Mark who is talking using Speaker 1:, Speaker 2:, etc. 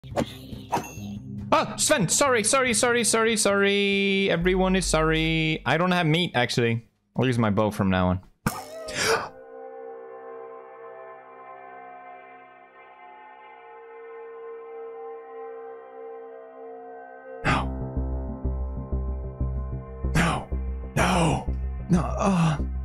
Speaker 1: Oh, Sven, sorry. Everyone is sorry. I don't have meat, actually. I'll use my bow from now on. No.